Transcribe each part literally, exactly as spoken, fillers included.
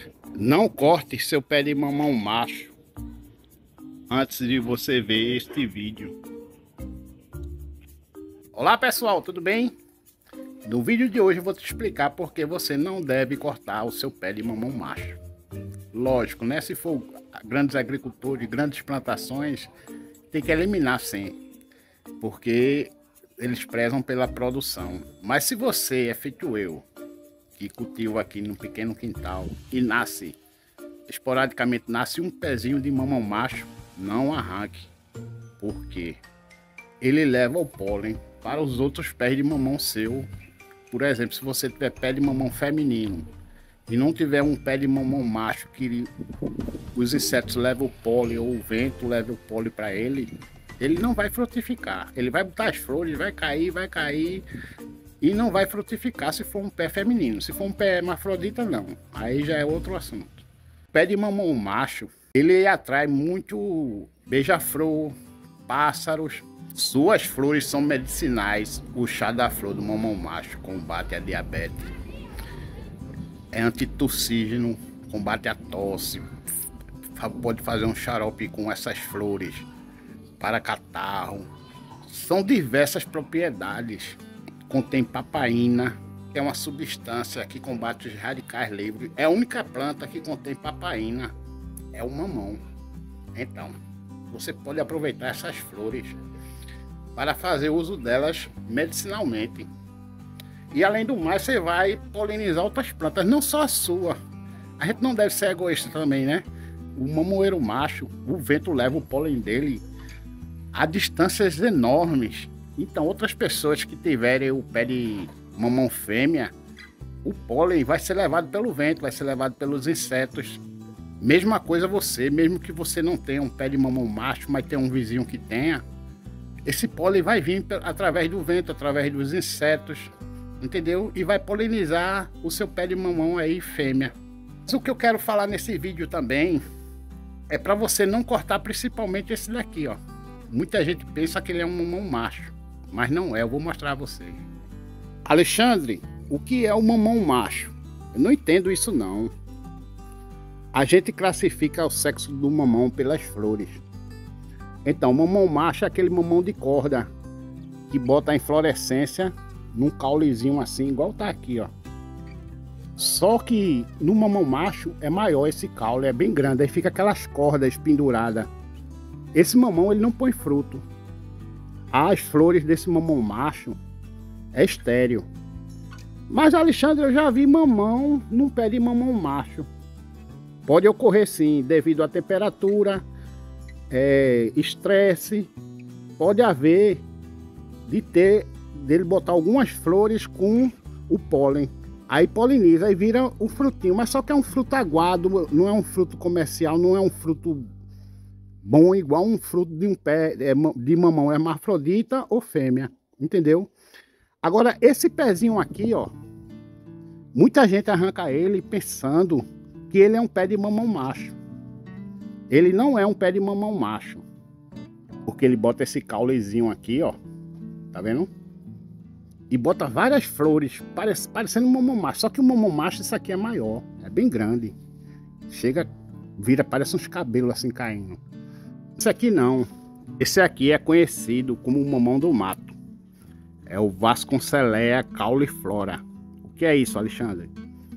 Não corte seu pé de mamão macho antes de você ver este vídeo. Olá pessoal, tudo bem? No vídeo de hoje eu vou te explicar por que você não deve cortar o seu pé de mamão macho. Lógico, né? Se for grandes agricultores, grandes plantações, tem que eliminar sim, porque eles prezam pela produção. Mas se você é feito eu, que cultivo aqui num pequeno quintal e nasce, esporadicamente nasce um pezinho de mamão macho, não arranque, porque ele leva o pólen para os outros pés de mamão seu. Por exemplo, se você tiver pé de mamão feminino e não tiver um pé de mamão macho que os insetos levam o pólen ou o vento leva o pólen para ele, ele não vai frutificar. Ele vai botar as flores, vai cair, vai cair e não vai frutificar se for um pé feminino. Se for um pé hermafrodita, não. Aí já é outro assunto. Pé de mamão macho, ele atrai muito beija-flor, pássaros. Suas flores são medicinais. O chá da flor do mamão macho combate a diabetes. É antitussígeno, combate a tosse. Pode fazer um xarope com essas flores para catarro. São diversas propriedades. Contém papaína, que é uma substância que combate os radicais livres. É a única planta que contém papaína, é o mamão. Então, você pode aproveitar essas flores para fazer uso delas medicinalmente. E além do mais, você vai polinizar outras plantas, não só a sua. A gente não deve ser egoísta também, né? O mamoeiro macho, o vento leva o pólen dele a distâncias enormes. Então, outras pessoas que tiverem o pé de mamão fêmea, o pólen vai ser levado pelo vento, vai ser levado pelos insetos. Mesma coisa você, mesmo que você não tenha um pé de mamão macho, mas tenha um vizinho que tenha, esse pólen vai vir através do vento, através dos insetos, entendeu? E vai polinizar o seu pé de mamão aí fêmea. Mas o que eu quero falar nesse vídeo também é para você não cortar principalmente esse daqui, ó. Muita gente pensa que ele é um mamão macho, mas não é. Eu vou mostrar a vocês. Alexandre, o que é o mamão macho? Eu não entendo isso não. A gente classifica o sexo do mamão pelas flores. Então, o mamão macho é aquele mamão de corda que bota a inflorescência num caulezinho assim, igual tá aqui, ó. Só que no mamão macho é maior esse caule, é bem grande, aí fica aquelas cordas penduradas. Esse mamão ele não põe fruto. As flores desse mamão macho é estéril. Mas, Alexandre, eu já vi mamão num pé de mamão macho. Pode ocorrer sim, devido à temperatura, é, estresse. Pode haver de ter, dele botar algumas flores com o pólen. Aí poliniza, aí vira o frutinho. Mas só que é um fruto aguado, não é um fruto comercial, não é um fruto bom igual um fruto de um pé de mamão hermafrodita ou fêmea, entendeu? Agora esse pezinho aqui, ó, muita gente arranca ele pensando que ele é um pé de mamão macho. Ele não é um pé de mamão macho, porque ele bota esse caulezinho aqui, ó, tá vendo? E bota várias flores, parece, parecendo um mamão macho, só que o mamão macho isso aqui é maior, é bem grande. Chega, vira, parece uns cabelos assim caindo. Esse aqui não. Esse aqui é conhecido como o mamão do mato. É o Vasconcelea cauliflora. O que é isso, Alexandre?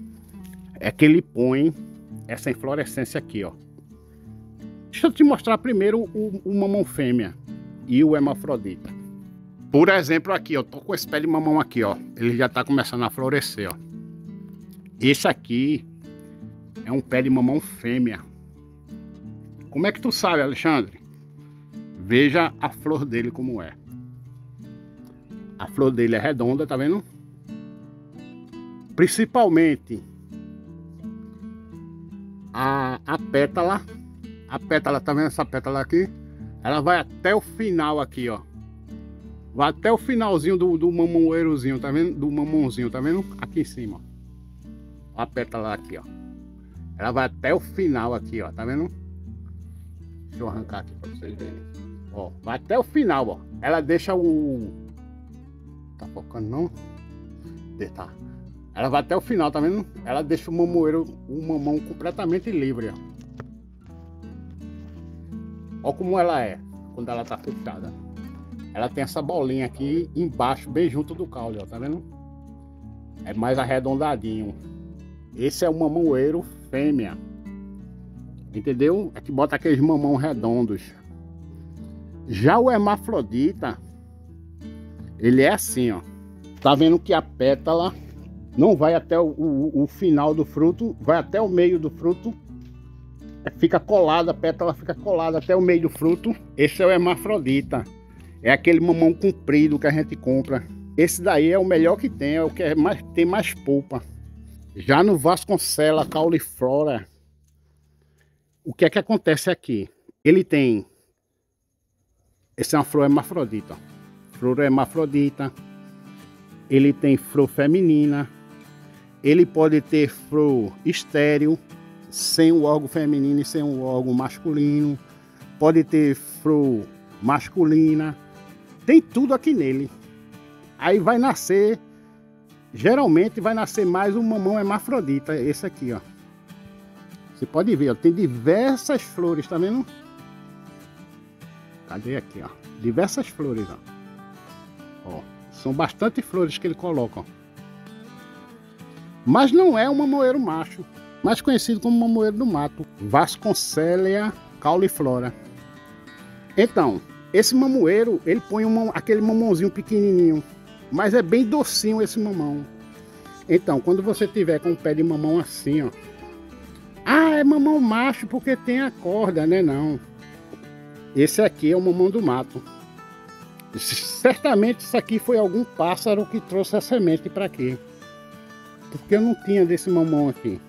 É que ele põe essa inflorescência aqui, ó. Deixa eu te mostrar primeiro o, o mamão fêmea e o hermafrodita. Por exemplo, aqui, ó, tô com esse pé de mamão aqui, ó. Ele já tá começando a florescer, ó. Esse aqui é um pé de mamão fêmea. Como é que tu sabe, Alexandre? Veja a flor dele como é. A flor dele é redonda, tá vendo? Principalmente a, a pétala. A pétala, tá vendo essa pétala aqui? Ela vai até o final aqui, ó. Vai até o finalzinho do, do mamoeirozinho, tá vendo? Do mamãozinho, tá vendo? Aqui em cima, ó. A pétala aqui, ó. Ela vai até o final aqui, ó, tá vendo? Deixa eu arrancar aqui pra vocês verem. Ó, vai até o final, ó. Ela deixa o... Tá focando não? Tá. Ela vai até o final, tá vendo? Ela deixa o mamoeiro, o mamão completamente livre, ó. Olha como ela é, quando ela tá fechada. Ela tem essa bolinha aqui embaixo, bem junto do caule, ó, tá vendo? É mais arredondadinho. Esse é o mamoeiro fêmea. Entendeu? É que bota aqueles mamão redondos. Já o hermafrodita, ele é assim, ó. Tá vendo que a pétala não vai até o, o, o final do fruto, vai até o meio do fruto. Fica colada, a pétala fica colada até o meio do fruto. Esse é o hermafrodita. É aquele mamão comprido que a gente compra. Esse daí é o melhor que tem, é o que é mais, tem mais polpa. Já no Vasconcella cauliflora, o que é que acontece aqui? Ele tem... Esse é uma flor hermafrodita. Flor hermafrodita. Ele tem flor feminina. Ele pode ter flor estéril, sem o órgão feminino e sem o órgão masculino. Pode ter flor masculina. Tem tudo aqui nele. Aí vai nascer, geralmente vai nascer mais um mamão hermafrodita, esse aqui, ó. Você pode ver, ó, tem diversas flores, tá vendo? Cadê aqui, ó? Diversas flores, ó. Ó, são bastante flores que ele coloca, ó. Mas não é um mamoeiro macho, mais conhecido como mamoeiro do mato, Vasconcella cauliflora. Então, esse mamoeiro, ele põe um, aquele mamãozinho pequenininho, mas é bem docinho esse mamão. Então, quando você tiver com o pé de mamão assim, ó, ah, é mamão macho porque tem a corda, né? Não. Esse aqui é o mamão do mato. Certamente isso aqui foi algum pássaro que trouxe a semente para aqui, porque eu não tinha desse mamão aqui.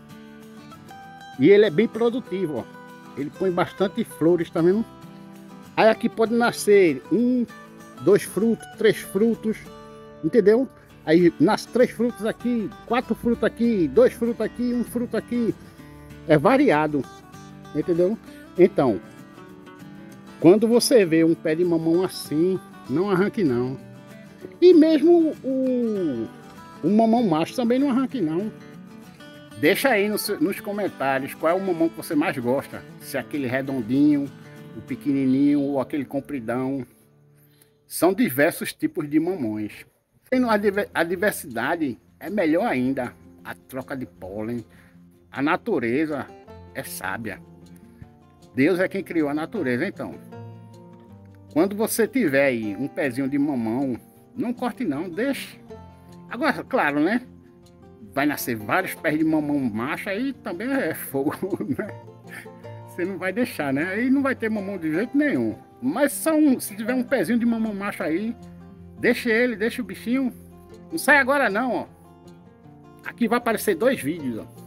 E ele é bem produtivo, ó. Ele põe bastante flores, tá vendo? Aí aqui pode nascer um, dois frutos, três frutos, entendeu? Aí nasce três frutos aqui, quatro frutos aqui, dois frutos aqui, um fruto aqui. É variado, entendeu? Então, quando você vê um pé de mamão assim, não arranque não. E mesmo o, o mamão macho também não arranque não. Deixa aí nos, nos comentários qual é o mamão que você mais gosta. Se é aquele redondinho, o pequenininho ou aquele compridão. São diversos tipos de mamões. Tendo a diversidade, é melhor ainda. A troca de pólen. A natureza é sábia. Deus é quem criou a natureza, então. Quando você tiver aí um pezinho de mamão, não corte não, deixe. Agora, claro, né? Vai nascer vários pés de mamão macho, aí também é fogo, né? Você não vai deixar, né? Aí não vai ter mamão de jeito nenhum. Mas só um, se tiver um pezinho de mamão macho aí, deixa ele, deixa o bichinho. Não sai agora não, ó. Aqui vai aparecer dois vídeos, ó.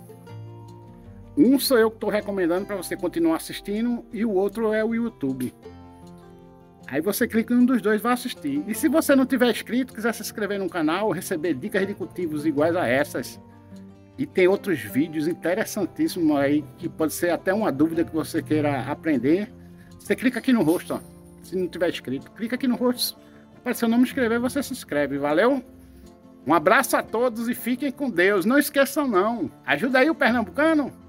Um sou eu que estou recomendando para você continuar assistindo e o outro é o YouTube. Aí você clica em um dos dois e vai assistir. E se você não tiver inscrito, quiser se inscrever no canal, receber dicas de cultivos iguais a essas, e tem outros vídeos interessantíssimos aí, que pode ser até uma dúvida que você queira aprender, você clica aqui no rosto, ó. Se não tiver inscrito, clica aqui no rosto, aparecer o nome, inscrever, você se inscreve, valeu? Um abraço a todos e fiquem com Deus. Não esqueçam não, ajuda aí o pernambucano.